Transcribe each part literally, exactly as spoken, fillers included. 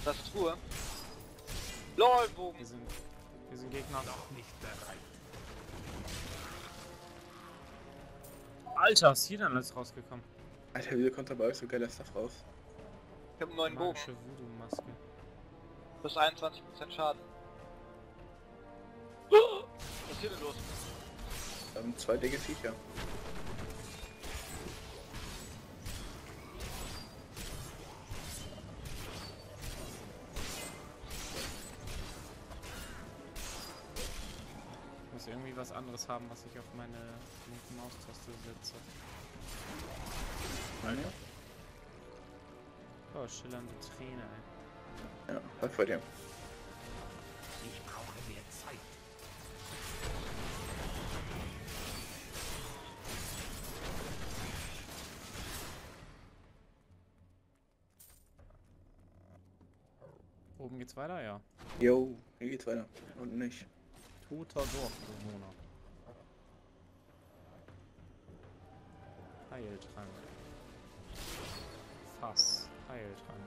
Tastatur. LOL, Bogen. Wir sind, wir sind Gegner. Noch nicht bereit. Alter, was ist hier denn alles rausgekommen? Alter, wieso kommt da bei euch so geiler Stuff raus? Ich hab einen neuen Bogen. Magische Voodoo-Maske. Plus einundzwanzig Prozent Schaden. Was ist hier denn los? Ähm, zwei dicke Viecher. Ich muss irgendwie was anderes haben, was ich auf meine linke Maustaste setze. Alter. Oh, schillernde Träne, ey. Ja, was vor dir? Ich brauche mehr Zeit. Oben geht's weiter, ja. Jo, hier geht's weiter. Und nicht. Toter Dorfbewohner. Heiltrank. Fass. Heiltrank.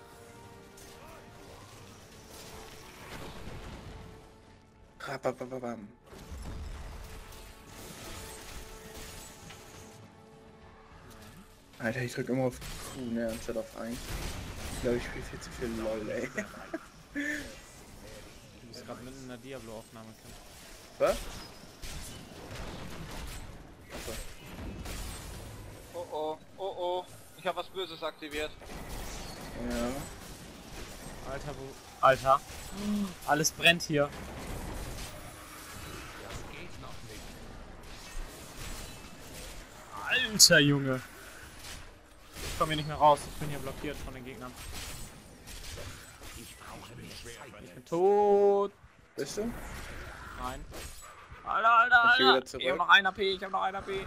Rapapapam. Alter, ich drück immer auf Q, ne, anstatt auf eins. Ich glaube, ich spiele viel zu viel LOL, ey. Du bist gerade mitten in der Diablo-Aufnahme, Kim. Was? Achso. Oh oh, oh oh. Ich hab was Böses aktiviert. Ja. Alter, wo... Alter. Alles brennt hier. Das geht noch nicht. Alter, Junge. Ich komme hier nicht mehr raus. Ich bin hier blockiert von den Gegnern. Ich brauche mehr Zeit. Ich bin tot. Bist du? Nein. Alter, Alter, Bist du wieder Alter. zurück? Ich hab noch ein A P, ich hab noch ein A P.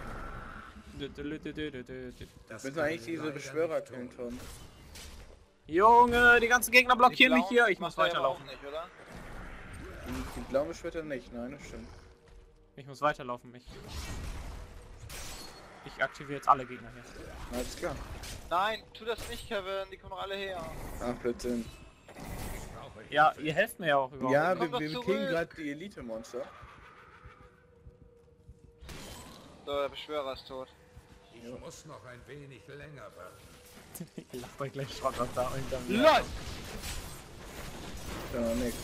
Das Müssen kann eigentlich diese leider Beschwörer nicht killen, tun. Tom. Junge, die ganzen Gegner blockieren Die mich hier. Ich blauen muss macht er aber weiterlaufen. auch nicht, oder? Die, die blauen Beschwörer nicht, nein, das stimmt. Ich muss weiterlaufen. Ich, ich aktiviere jetzt alle Gegner hier. Alles klar. Nein, tu das nicht, Kevin. Die kommen doch alle her. Ach, Blödsinn. Ich brauche Ja, ihr helft mir ja auch überhaupt. Ja, komm wir, doch wir zurück. killen gerade die Elite-Monster. So, der Beschwörer ist tot. Ich muss noch ein wenig länger warten. Ich lach euch gleich Schrott was da und dann. LOL! Ist ja noch nix.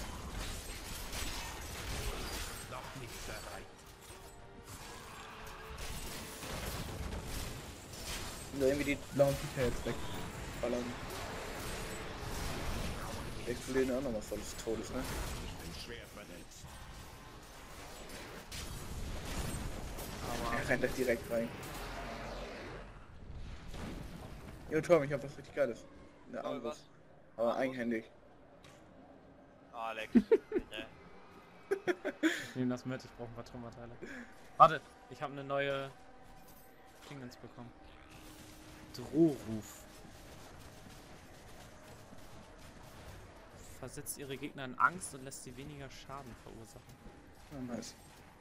Noch nicht bereit. Und irgendwie die blauen Viecher jetzt wegballern. Die explodieren auch noch was volles Todes, ne? Ich bin schwer verletzt. Er rennt da direkt rein. Jo Tom, ich hab was richtig Geiles. Eine Lol, Armbrust. was? Aber Armbrust? eigenhändig. Alex. Ich nehme das mit, ich brauche ein paar Trümmerteile. Warte, ich habe eine neue Dingens bekommen. Drohruf. Versetzt ihre Gegner in Angst und lässt sie weniger Schaden verursachen. Ja, nice.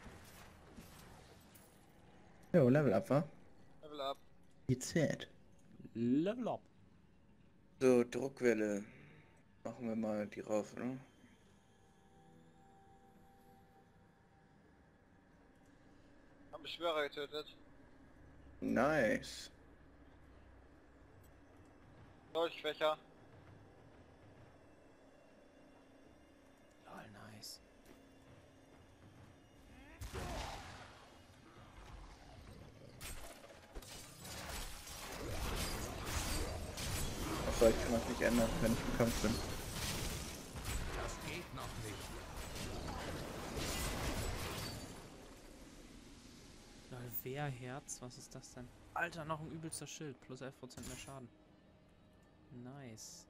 Jo, Level up, wa? Level up. Die zählt. Level up. So, Druckwelle. Machen wir mal die rauf, oder? Haben Beschwörer getötet. Nice. Dolchschwächer. Lol, nice. Achso, ich kann das nicht ändern, wenn ich im Kampf bin. Das geht noch nicht. Lol, Wehrherz, was ist das denn? Alter, noch ein übelster Schild, plus elf Prozent mehr Schaden. Nice.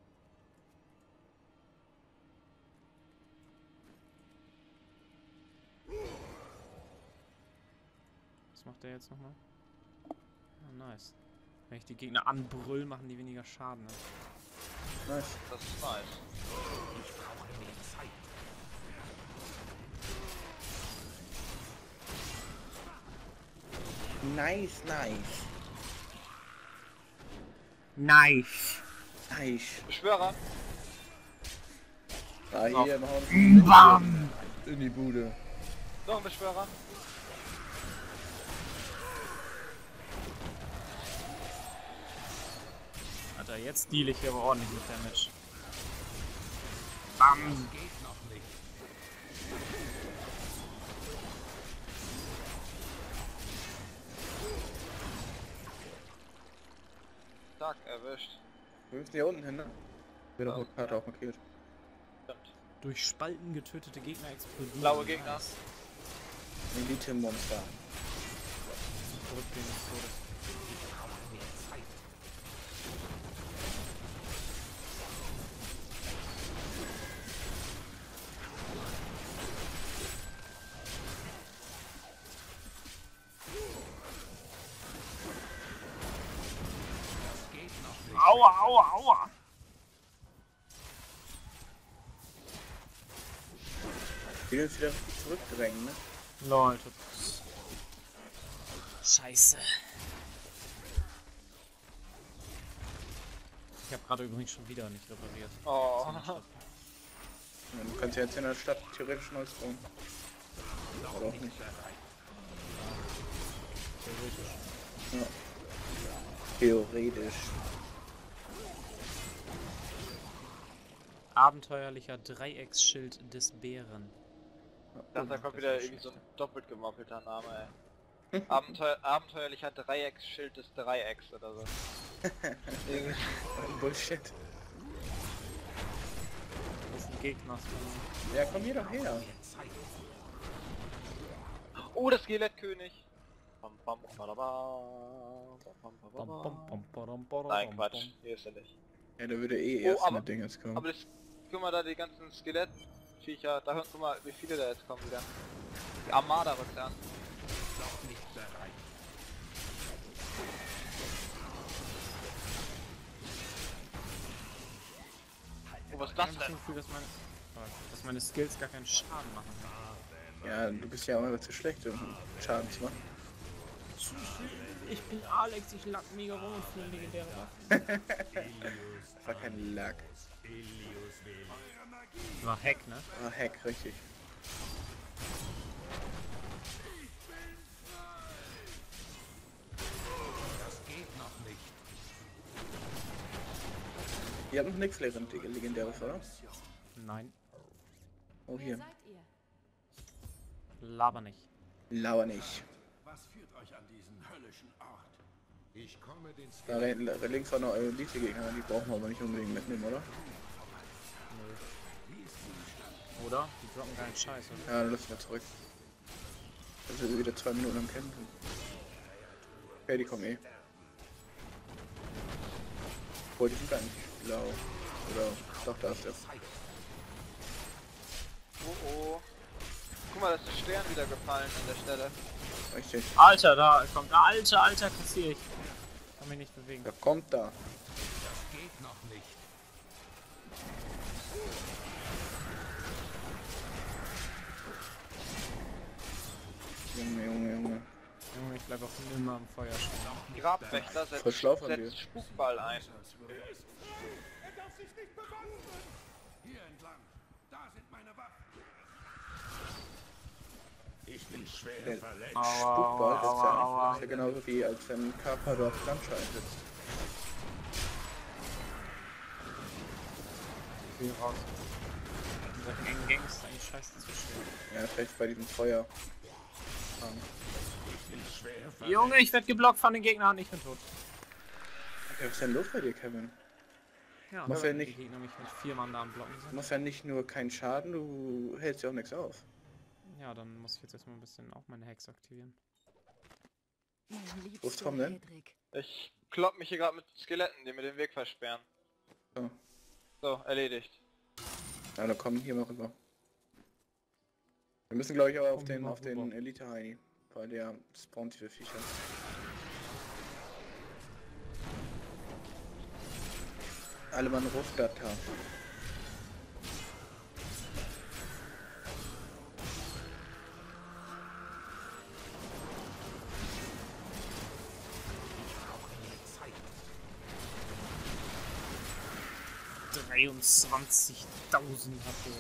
Was macht der jetzt nochmal? Ah, nice. Wenn ich die Gegner anbrüll, machen die weniger Schaden. Ne? Nice. Das ist nice. Ich brauche mehr Zeit. Nice, nice. Nice. Nice. Beschwörer. Ah, hier, Noch. machen wir Bam! in die Bude. Noch ein Beschwörer. Alter, jetzt deal ich hier aber ordentlich mit Damage. Bam! Geht noch nicht. Zack, erwischt. Wir müssen hier unten hin, ne? Wird doch eine Karte auch markiert. Stimmt. Durch Spalten getötete Gegner explodieren. Blaue Gegner. Nice. Elite-Monster. Zurückgehen des Todes. Aua, aua, aua! Die will uns wieder richtig zurückdrängen, ne? Lol, Scheiße. Ich habe gerade übrigens schon wieder nicht repariert. Oh. Ja, du kannst ja jetzt in der Stadt theoretisch neu spawnen. Oder auch nicht. Theoretisch. Ja. Theoretisch. Abenteuerlicher Dreiecksschild des Bären. Ich dachte, da kommt wieder irgendwie so ein doppelt gemoppelter Name, ey. Abenteuer, abenteuerlicher Dreiecksschild des Dreiecks oder so. Irgendwie- Bullshit. Das ist ein Gegner. Ja, komm hier doch her. Oh, der Skelettkönig. Bam, bam, badaba, bam, bam, badaba. Nein, Quatsch. Hier ist er nicht. Ja, da würde eh Oh, erst aber- mit Ding jetzt kommen. Aber das, guck mal da, die ganzen Skelettviecher. Da hört, guck mal, wie viele da jetzt kommen wieder. Die Armada rückt an. Noch nicht bereit. Oh, was ist Ich das habe das denn? Gefühl, dass meine, dass meine Skills gar keinen Schaden machen. Ja, du bist ja auch immer zu schlecht, um Schaden zu machen. Ich bin Alex, ich lack mega rum und für legendäre Waffen. Das war kein Lack. War Hack, ne? Ah, Hack, richtig. Das geht noch nicht. Ihr habt noch nichts legendäres, oder? Nein, Oh, hier. Seid ihr? laber nicht. Lauer nicht. Was führt euch an diesen höllischen Ort? Ich komme den Da re- links war noch Elite-Gegner, die brauchen wir aber nicht unbedingt mitnehmen, oder? Oder? Die droppen keinen Scheiß, oder? Ja, dann lassen wir zurück. Dann sind wir wieder zwei Minuten am Kämpfen. Okay, die kommen eh. Obwohl, die sind gar nicht blau. Oder, doch, da ist der. Oh oh. Guck mal, da ist der Stern wieder gefallen an der Stelle. Richtig. Alter, da kommt. Alter, Alter, kassier ich. Kann mich nicht bewegen. Da kommt da. Das geht noch nicht. Junge, Junge, Junge. Junge, ich bleib auch immer am Feuer stehen. Grabwächter setzt, Voll schlau von dir. setzt Spukball ein. Hier entlang. Da sind meine Waffen. Ich bin schwer Der verletzt. Aua, Spukball ist aua, ja, aua. ist ja genauso wie als wenn Carpador Flansche einsetzt. Ich will raus. In solchen engen Gangs ist eigentlich scheiße zu stehen. Ja, vielleicht bei diesem Feuer. Ich bin schwer verletzt. Junge, ich werd geblockt von den Gegnern, ich bin tot. Okay, was ist denn los bei dir, Kevin? Ja, Mach weil ja nicht- die Gegner mich mit vier Mann da am Blocken Du sind. machst ja nicht nur keinen Schaden, du hältst ja auch nichts auf. Ja, dann muss ich jetzt erstmal ein bisschen auch meine Hacks aktivieren. Mein Wo ist liebster Tom denn? Hedrick. Ich klopp mich hier gerade mit Skeletten, die mir den Weg versperren. So. So, erledigt. Ja, dann kommen hier mal rüber. Wir müssen, glaube ich, auch auf Komm den, mal auf den rüber. Elite-Heini, weil der spawnt diese Viecher. Alle Mann Rufdata. dreiundzwanzigtausend H P.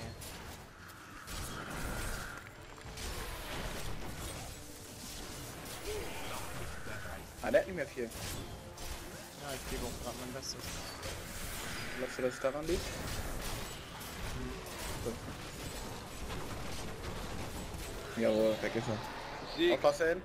Ah, der hat nicht mehr viel. Ja, ich gebe auch gerade mein Bestes. Glaubst du, dass es daran liegt? So. Jawohl, weg ist er. Sieg. Aufpassen!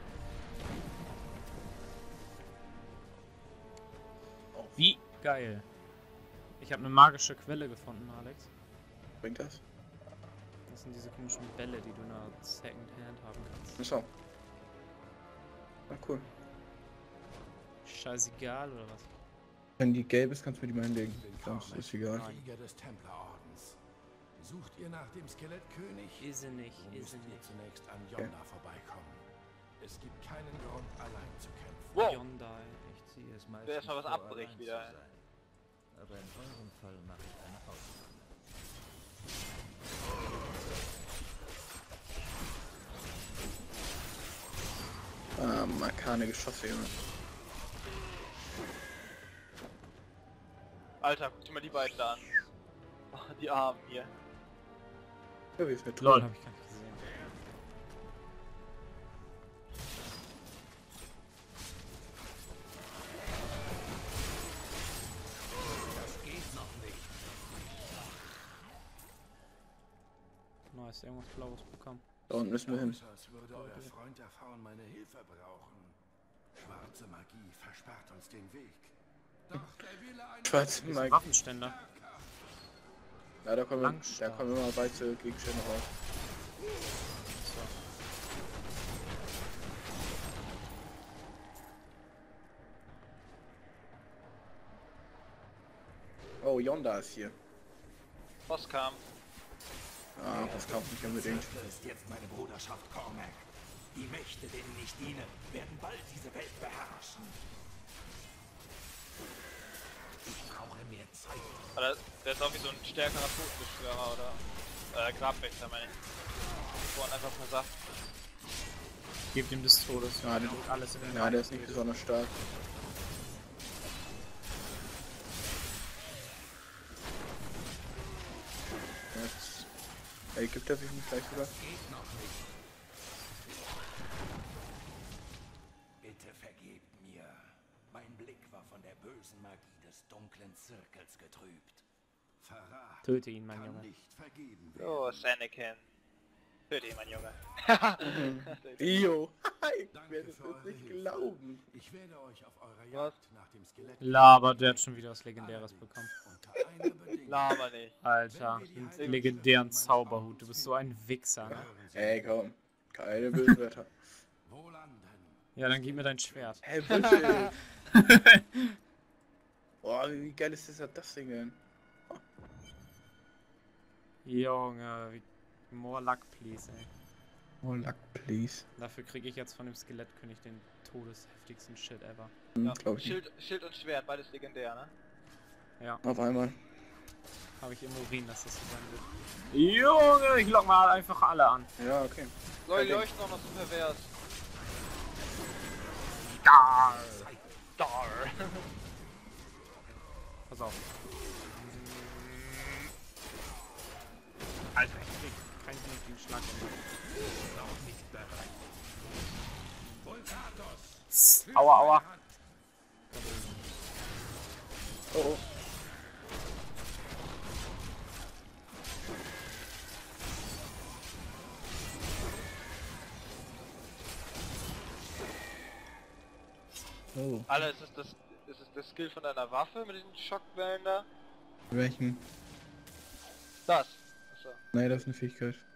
Wie geil. Ich habe eine magische Quelle gefunden, Alex. Bringt das? Das sind diese komischen Bälle, die du in einer Second Hand haben kannst. Achso. Ah, cool. Scheißegal oder was? Wenn die gelb ist, kannst du mir die mal hinlegen. Sonst ist egal. Krieger des Templerordens. Sucht ihr nach dem Skelettkönig? Ist sie nicht, So ist müsst sie ihr nicht. zunächst an Yonda vorbeikommen. Es gibt keinen Grund, allein zu kämpfen. Wow. Yondai. Ich ziehe es meistens Wer erstmal was vor, abbricht allein wieder. zu sein. Aber in eurem Fall mache ich eine Ausnahme. Ah, markane Geschosse, Junge. Alter, guck dir mal die beiden da an. Oh, die Armen hier. Ja, wie ist mit Lol, hab ich gar nicht gesehen. Das geht noch nicht. Nice, irgendwas Blaues bekommen. Da unten müssen wir hin. Außer als würde euer Freund erfahren, meine Hilfe brauchen. Schwarze Magie versperrt uns den Weg. Doch der Wille eines Schwarze Diese Magie. Waffenständer. Ja, da kommen, Langstab. da kommen immer weiße Gegenstände raus. Oh, Yonda ist hier. Bosskampf. Ah, das kauft nicht unbedingt. Das ist jetzt meine Bruderschaft Cormac. Die Mächte, denen ich diene, werden bald diese Welt beherrschen. Ich brauche mehr Zeit. Alter, der ist auch wie so ein stärkerer Totenbeschwörer oder äh, Grabwächter, meine ich. Wo man einfach mal sagt, Gebt ihm des Todes. Ja, der, Und alles in den ja, der ist nicht besonders stark. Jetzt ergibt er sich nicht gleich wieder. Geht noch nicht. Bitte vergebt mir. Mein Blick war von der bösen Magie des dunklen Zirkels getrübt. Verrat Töte ihn, mein kann Junge. nicht vergeben werden. oh, Anakin. Für dich, mein Junge. Io! Ich Danke werde es für eure jetzt nicht Hilfe. glauben. Ich werde euch auf eurer Was? Jagd nach dem Skelett Laber, der hat schon wieder was Legendäres bekommen. unter einer Bedingung. Laber nicht. Alter, einen legendären Zauberhut. Du bist so ein Wichser, ne? Ey, komm. Keine bösen Wörter. Wohlanden. Ja, dann gib mir dein Schwert. Hey, bitte! Boah, wie geil ist das, das Ding denn? Junge, wie... More luck, please, ey. Oh, luck, please. Dafür kriege ich jetzt von dem Skelettkönig den todesheftigsten Shit ever. Hm, Ja. glaub ich nicht. Schild, Schild und Schwert, beides legendär, ne? Ja, Auf einmal. habe ich im Urin, dass das so sein wird. Junge, ich lock mal einfach alle an. Ja, okay. Soll die Ding. leuchten auch noch so pervers. Gar. Dar. Pass auf. Alter, ich krieg keinen vernünftigen Schlag. Noch nicht bereit. Volkatos. Aua, aua. Oh, oh. Oh. Alter, ist es das, ist es das Skill von deiner Waffe mit diesen Schockwellen da? Welchen? Das. Achso. Nein, das ist eine Fähigkeit.